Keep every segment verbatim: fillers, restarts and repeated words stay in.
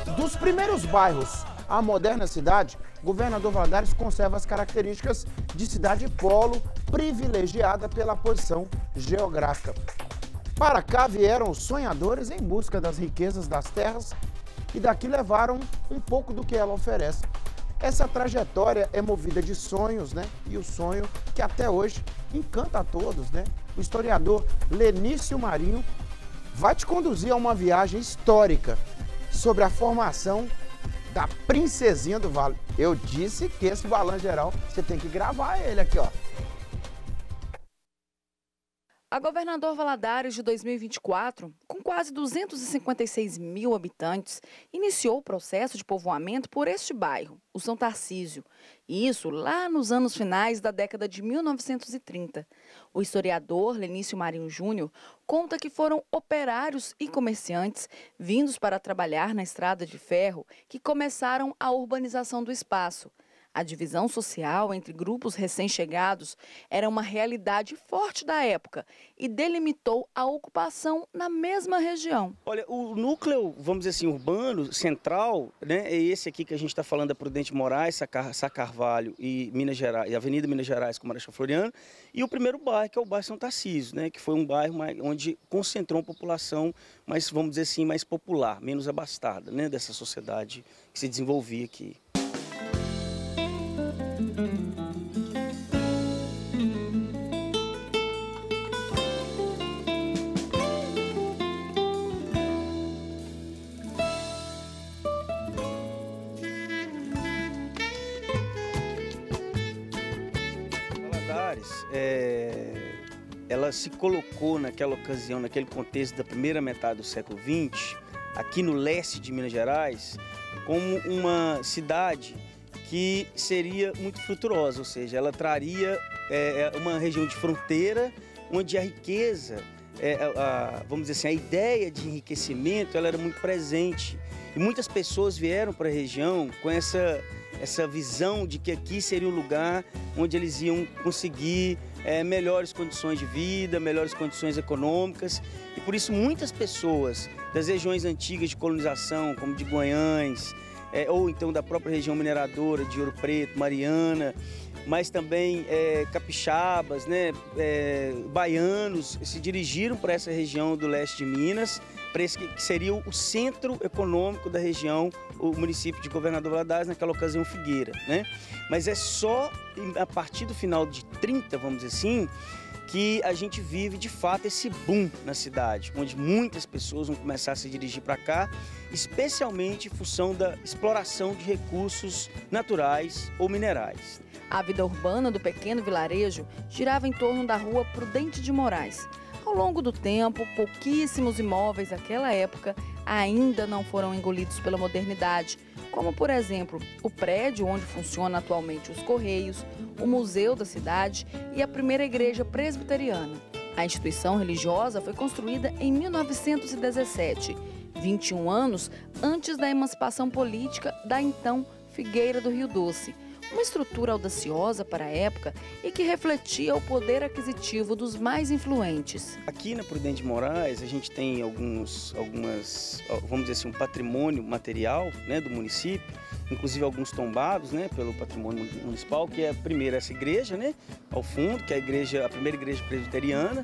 Dos primeiros bairros à moderna cidade, Governador Valadares conserva as características de cidade polo, privilegiada pela posição geográfica. Para cá vieram os sonhadores em busca das riquezas das terras e daqui levaram um pouco do que ela oferece. Essa trajetória é movida de sonhos, né? E o sonho que até hoje encanta a todos, né? O historiador Lenício Marinho vai te conduzir a uma viagem histórica sobre a formação da Princesinha do Vale. Eu disse que esse balanço geral, você tem que gravar ele aqui, ó. A Governador Valadares de dois mil e vinte e quatro, com quase duzentos e cinquenta e seis mil habitantes, iniciou o processo de povoamento por este bairro, o São Tarcísio. E isso lá nos anos finais da década de mil novecentos e trinta. O historiador Lenício Marinho Júnior conta que foram operários e comerciantes vindos para trabalhar na estrada de ferro que começaram a urbanização do espaço. A divisão social entre grupos recém-chegados era uma realidade forte da época e delimitou a ocupação na mesma região. Olha, o núcleo, vamos dizer assim, urbano, central, né, é esse aqui que a gente está falando, da Prudente Moraes, Sacar, Sá Carvalho e, Minas Gerais, e Avenida Minas Gerais com Marechal Floriano, e o primeiro bairro, que é o bairro São Tarcísio, né, que foi um bairro mais, onde concentrou uma população mais, vamos dizer assim, mais popular, menos abastada, né, dessa sociedade que se desenvolvia aqui. É, ela se colocou naquela ocasião, naquele contexto da primeira metade do século vinte, aqui no leste de Minas Gerais, como uma cidade que seria muito frutuosa, ou seja, ela traria é, uma região de fronteira onde a riqueza, é, a, vamos dizer assim, a ideia de enriquecimento, ela era muito presente. E muitas pessoas vieram para a região com essa, essa visão de que aqui seria um lugar onde eles iam conseguir é, melhores condições de vida, melhores condições econômicas. E por isso muitas pessoas das regiões antigas de colonização, como de Guanhães, é, ou então da própria região mineradora de Ouro Preto, Mariana, mas também é, capixabas, né, é, baianos, se dirigiram para essa região do leste de Minas, para esse que seria o centro econômico da região, o município de Governador Valadares, naquela ocasião Figueira, né? Mas é só a partir do final de trinta, vamos dizer assim, que a gente vive de fato esse boom na cidade, onde muitas pessoas vão começar a se dirigir para cá, especialmente em função da exploração de recursos naturais ou minerais. A vida urbana do pequeno vilarejo girava em torno da rua Prudente de Moraes. Ao longo do tempo, pouquíssimos imóveis daquela época ainda não foram engolidos pela modernidade, como, por exemplo, o prédio onde funciona atualmente os Correios, o Museu da Cidade e a primeira igreja presbiteriana. A instituição religiosa foi construída em mil novecentos e dezessete, vinte e um anos antes da emancipação política da então Figueira do Rio Doce. Uma estrutura audaciosa para a época e que refletia o poder aquisitivo dos mais influentes. Aqui na Prudente de Moraes a gente tem alguns, algumas, vamos dizer assim, um patrimônio material, né, do município, inclusive alguns tombados, né, pelo patrimônio municipal, que é primeiro essa igreja, né, ao fundo, que é a, igreja, a primeira igreja presbiteriana,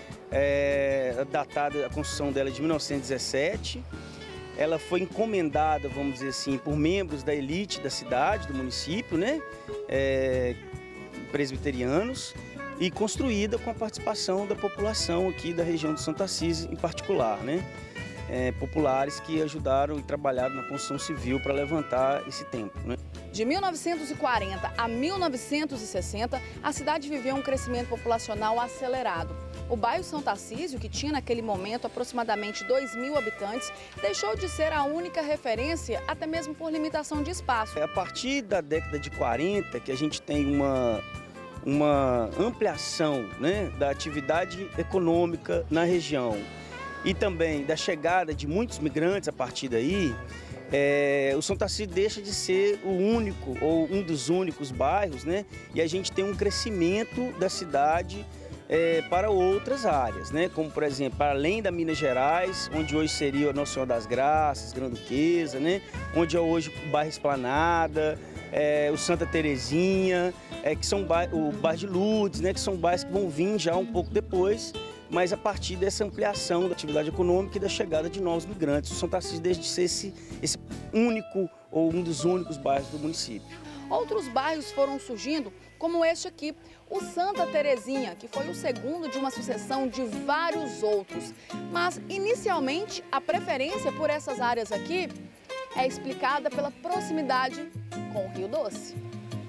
é, datada, a construção dela é de mil novecentos e dezessete. Ela foi encomendada, vamos dizer assim, por membros da elite da cidade, do município, né? É, presbiterianos, e construída com a participação da população aqui da região de São Tarcísio em particular, né? É, populares que ajudaram e trabalharam na construção civil para levantar esse templo, né? De mil novecentos e quarenta a mil novecentos e sessenta, a cidade viveu um crescimento populacional acelerado. O bairro São Tarcísio, que tinha naquele momento aproximadamente dois mil habitantes, deixou de ser a única referência, até mesmo por limitação de espaço. É a partir da década de quarenta que a gente tem uma, uma ampliação, né, da atividade econômica na região e também da chegada de muitos migrantes a partir daí. É, o São Tarcísio deixa de ser o único ou um dos únicos bairros, né, e a gente tem um crescimento da cidade é, para outras áreas, né? Como, por exemplo, para além da Minas Gerais, onde hoje seria o Nossa Senhora das Graças, Grande Duquesa, né? Onde é hoje o bairro Esplanada, é, o Santa Terezinha, é, que são o bairro de Lourdes, né? Que são bairros que vão vir já um pouco depois, mas a partir dessa ampliação da atividade econômica e da chegada de novos migrantes. O São Tarcísio deixa de ser esse, esse único ou um dos únicos bairros do município. Outros bairros foram surgindo, como este aqui, o Santa Terezinha, que foi o segundo de uma sucessão de vários outros. Mas, inicialmente, a preferência por essas áreas aqui é explicada pela proximidade com o Rio Doce.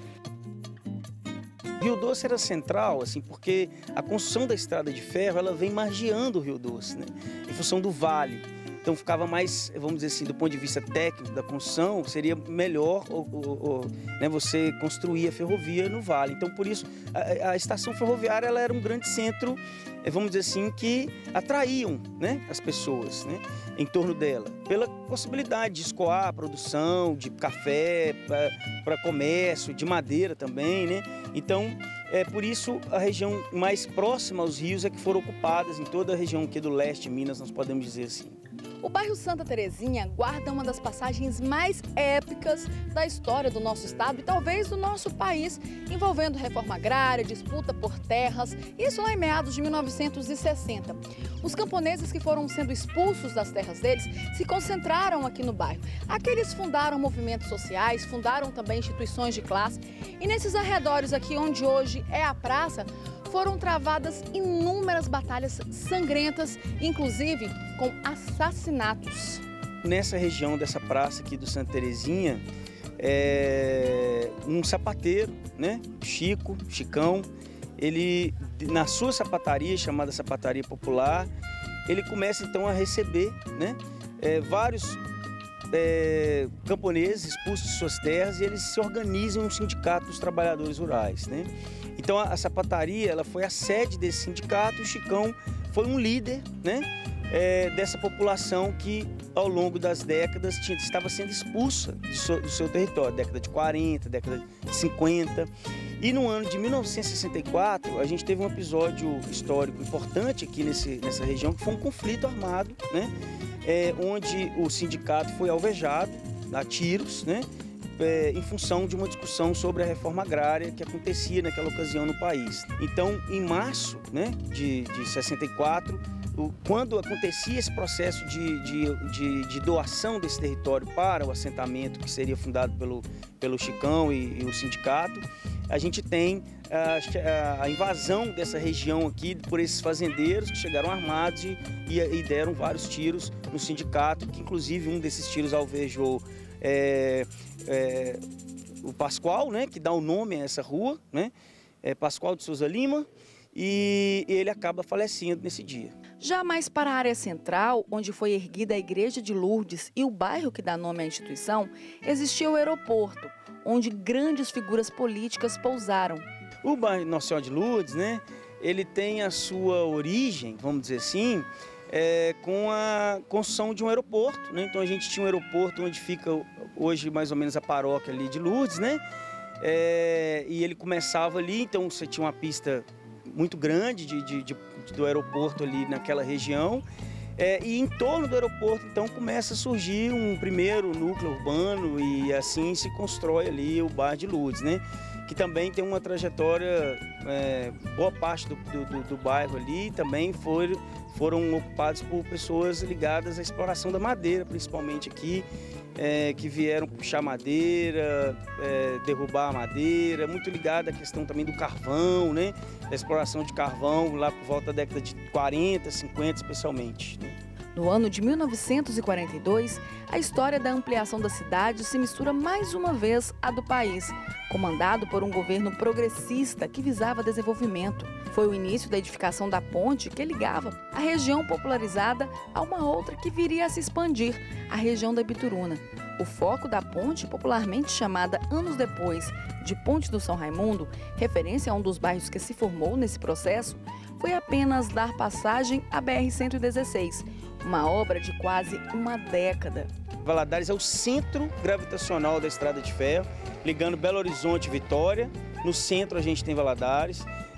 Rio Doce era central, assim, porque a construção da estrada de ferro, ela vem margeando o Rio Doce, né, em função do vale. Então ficava mais, vamos dizer assim, do ponto de vista técnico da construção, seria melhor ou, ou, ou, né, você construir a ferrovia no vale. Então, por isso, a, a estação ferroviária ela era um grande centro, vamos dizer assim, que atraíam, né, as pessoas, né, em torno dela, pela possibilidade de escoar a produção de café para comércio, de madeira também, né? Então, é por isso a região mais próxima aos rios é que foram ocupadas em toda a região aqui do leste de Minas, nós podemos dizer assim. O bairro Santa Terezinha guarda uma das passagens mais épicas da história do nosso estado e talvez do nosso país, envolvendo reforma agrária, disputa por terras, isso lá em meados de mil novecentos e sessenta. Os camponeses que foram sendo expulsos das terras deles se concentraram aqui no bairro. Aqueles fundaram movimentos sociais, fundaram também instituições de classe e nesses arredores aqui onde hoje é a praça, foram travadas inúmeras batalhas sangrentas, inclusive com assassinatos. Nessa região dessa praça aqui do Santa Terezinha, é um sapateiro, né, Chico, Chicão, ele, na sua sapataria, chamada Sapataria Popular, ele começa então a receber, né, é, vários é, camponeses expulsos de suas terras e eles se organizam em um sindicato dos trabalhadores rurais, né? Então a, a sapataria ela foi a sede desse sindicato e o Chicão foi um líder, né, é, dessa população que ao longo das décadas tinha, estava sendo expulsa do seu, do seu território, década de quarenta, década de cinquenta. E no ano de mil novecentos e sessenta e quatro a gente teve um episódio histórico importante aqui nesse, nessa região, que foi um conflito armado, né, é, onde o sindicato foi alvejado a tiros, né, É, em função de uma discussão sobre a reforma agrária que acontecia naquela ocasião no país. Então, em março, né, de, de sessenta e quatro, o, quando acontecia esse processo de, de, de, de doação desse território para o assentamento que seria fundado pelo, pelo Chicão e, e o sindicato, a gente tem a, a invasão dessa região aqui por esses fazendeiros que chegaram armados e, e deram vários tiros no sindicato, que inclusive um desses tiros alvejou É, é, o Pascoal, né, que dá o nome a essa rua, né, é Pascoal de Souza Lima, e ele acaba falecendo nesse dia. Já mais para a área central, onde foi erguida a Igreja de Lourdes e o bairro que dá nome à instituição, existia o aeroporto, onde grandes figuras políticas pousaram. O bairro Nossa Senhora de Lourdes, né, ele tem a sua origem, vamos dizer assim, É, com a construção de um aeroporto, né? Então a gente tinha um aeroporto onde fica hoje mais ou menos a paróquia ali de Lourdes, né? É, e ele começava ali, então você tinha uma pista muito grande de, de, de, do aeroporto ali naquela região. É, e em torno do aeroporto, então, começa a surgir um primeiro núcleo urbano e assim se constrói ali o bairro de Lourdes, né? Que também tem uma trajetória, é, boa parte do, do, do bairro ali também foi, foram ocupados por pessoas ligadas à exploração da madeira, principalmente aqui, é, que vieram puxar madeira, é, derrubar a madeira, muito ligada à questão também do carvão, né? Da exploração de carvão lá por volta da década de quarenta, cinquenta especialmente, né? No ano de mil novecentos e quarenta e dois, a história da ampliação da cidade se mistura mais uma vez à do país, comandado por um governo progressista que visava desenvolvimento. Foi o início da edificação da ponte que ligava a região popularizada a uma outra que viria a se expandir, a região da Bituruna. O foco da ponte, popularmente chamada anos depois de Ponte do São Raimundo, referência a um dos bairros que se formou nesse processo, foi apenas dar passagem à B R cento e dezesseis, uma obra de quase uma década. Valadares é o centro gravitacional da estrada de ferro, ligando Belo Horizonte e Vitória. No centro a gente tem Valadares.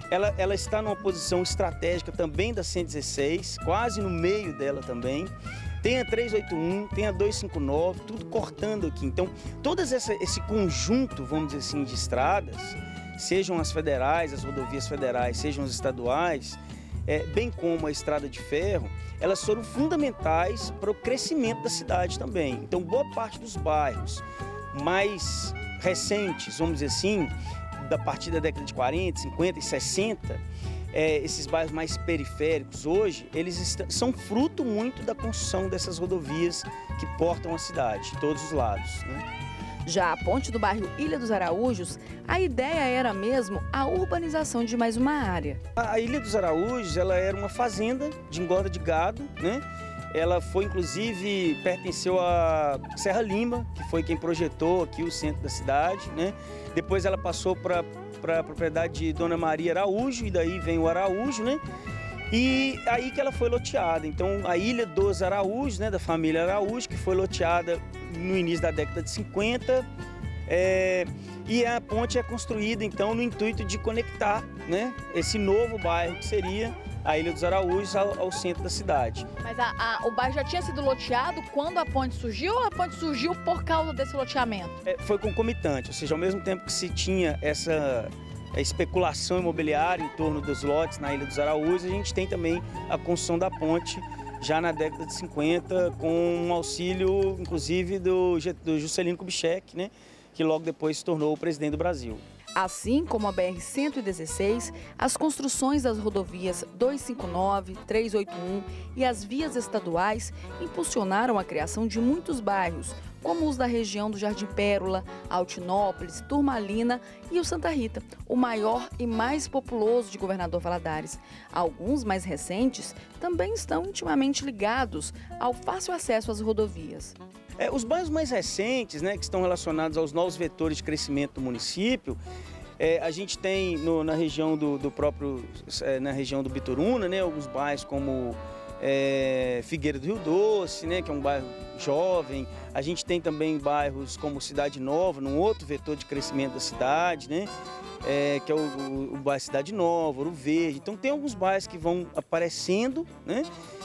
ela, ela está numa posição estratégica também da cento e dezesseis, quase no meio dela também. Tem a trezentos e oitenta e um, tem a duzentos e cinquenta e nove, tudo cortando aqui. Então, todo esse conjunto, vamos dizer assim, de estradas, sejam as federais, as rodovias federais, sejam as estaduais, é, bem como a estrada de ferro, elas foram fundamentais para o crescimento da cidade também. Então, boa parte dos bairros mais recentes, vamos dizer assim, da partir da década de quarenta, cinquenta e sessenta, é, esses bairros mais periféricos hoje, eles são fruto muito da construção dessas rodovias que portam a cidade, de todos os lados, né? Já a ponte do bairro Ilha dos Araújos, a ideia era mesmo a urbanização de mais uma área. A Ilha dos Araújos, ela era uma fazenda de engorda de gado, né? Ela foi, inclusive, pertenceu à Serra Lima, que foi quem projetou aqui o centro da cidade, né? Depois ela passou para a propriedade de Dona Maria Araújo, e daí vem o Araújo, né? E aí que ela foi loteada. Então, a Ilha dos Araújos, né, da família Araújo, que foi loteada no início da década de cinquenta, é, e a ponte é construída, então, no intuito de conectar, né, esse novo bairro que seria a Ilha dos Araújos ao, ao centro da cidade. Mas a, a, o bairro já tinha sido loteado quando a ponte surgiu ou a ponte surgiu por causa desse loteamento? É, foi concomitante, ou seja, ao mesmo tempo que se tinha essa a especulação imobiliária em torno dos lotes na Ilha dos Araújos, a gente tem também a construção da ponte já na década de cinquenta, com um auxílio, inclusive, do, do Juscelino Kubitschek, né, que logo depois se tornou o presidente do Brasil. Assim como a B R cento e dezesseis, as construções das rodovias duzentos e cinquenta e nove, trezentos e oitenta e um e as vias estaduais impulsionaram a criação de muitos bairros, como os da região do Jardim Pérola, Altinópolis, Turmalina e o Santa Rita, o maior e mais populoso de Governador Valadares. Alguns mais recentes também estão intimamente ligados ao fácil acesso às rodovias. É, os bairros mais recentes, né, que estão relacionados aos novos vetores de crescimento do município, é, a gente tem no, na região do, do próprio, é, na região do Bituruna, né, alguns bairros como é, Figueira do Rio Doce, né, que é um bairro jovem. A gente tem também bairros como Cidade Nova, num outro vetor de crescimento da cidade, né, é, que é o, o, o bairro Cidade Nova, Ouro Verde. Então tem alguns bairros que vão aparecendo, né,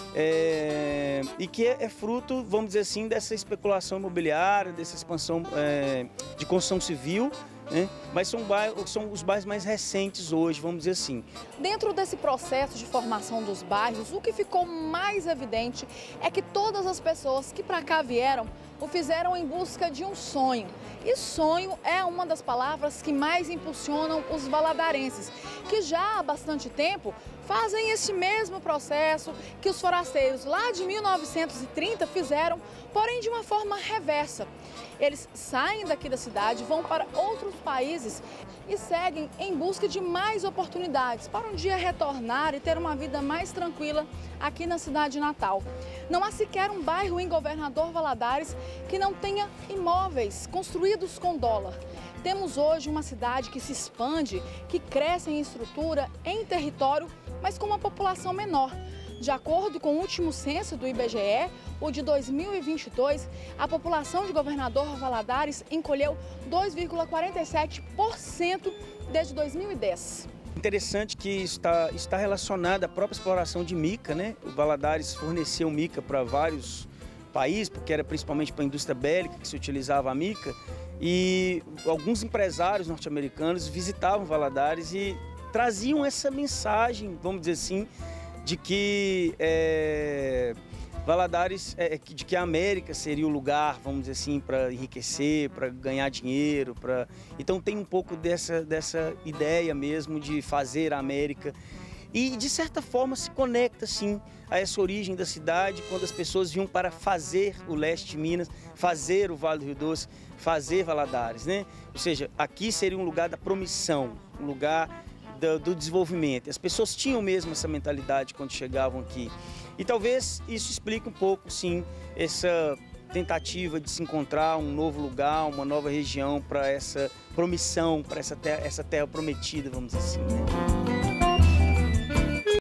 É, e que é, é fruto, vamos dizer assim, dessa especulação imobiliária, dessa expansão é, de construção civil, né? Mas são, bairros, são os bairros mais recentes hoje, vamos dizer assim. Dentro desse processo de formação dos bairros, o que ficou mais evidente é que todas as pessoas que para cá vieram o fizeram em busca de um sonho. E sonho é uma das palavras que mais impulsionam os valadarenses, que já há bastante tempo fazem este mesmo processo que os forasteiros lá de mil novecentos e trinta fizeram, porém de uma forma reversa. Eles saem daqui da cidade, vão para outros países e seguem em busca de mais oportunidades para um dia retornar e ter uma vida mais tranquila aqui na cidade natal. Não há sequer um bairro em Governador Valadares que não tenha imóveis construídos com dólar. Temos hoje uma cidade que se expande, que cresce em estrutura, em território, mas com uma população menor. De acordo com o último censo do I B G E, o de dois mil e vinte e dois, a população de Governador Valadares encolheu dois vírgula quarenta e sete por cento desde dois mil e dez. Interessante que está, está relacionada à própria exploração de mica, né? O Valadares forneceu mica para vários países, porque era principalmente para a indústria bélica que se utilizava a mica, e alguns empresários norte-americanos visitavam Valadares e traziam essa mensagem, vamos dizer assim, de que é, Valadares, é, de que a América seria o lugar, vamos dizer assim, para enriquecer, para ganhar dinheiro. Pra... Então tem um pouco dessa, dessa ideia mesmo de fazer a América. E, de certa forma, se conecta, sim, a essa origem da cidade, quando as pessoas vinham para fazer o leste de Minas, fazer o Vale do Rio Doce, fazer Valadares, né? Ou seja, aqui seria um lugar da promissão, um lugar do, do desenvolvimento. As pessoas tinham mesmo essa mentalidade quando chegavam aqui. E talvez isso explique um pouco, sim, essa tentativa de se encontrar um novo lugar, uma nova região para essa promissão, para essa terra, essa terra prometida, vamos dizer assim, né?